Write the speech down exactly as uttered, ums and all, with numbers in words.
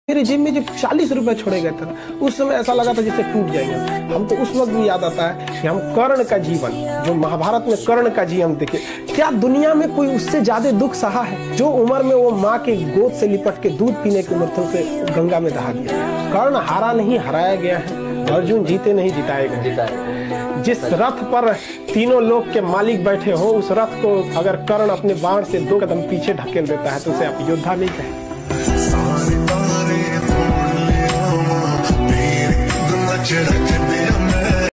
मेरे जेब में जब चालीस रुपए छोड़े गए थे उस समय ऐसा लगा था जैसे टूट जाएंगे। हमको उस वक्त भी याद आता है कि हम कर्ण का जीवन, जो महाभारत में कर्ण का जीवन देखे, क्या दुनिया में कोई उससे ज्यादा दुख सहा है? जो उम्र में वो माँ के गोद से लिपट के दूध पीने की उम्र थे उसे गंगा में दहा दिया। कर्ण हारा नहीं, हराया गया है। अर्जुन जीते नहीं, जिताए गए। जिस रथ पर तीनों लोग के मालिक बैठे हो, उस रथ को अगर कर्ण अपने बाण से दो कदम पीछे ढकेल देता है तो उसे आप योद्धा नहीं कहें। Check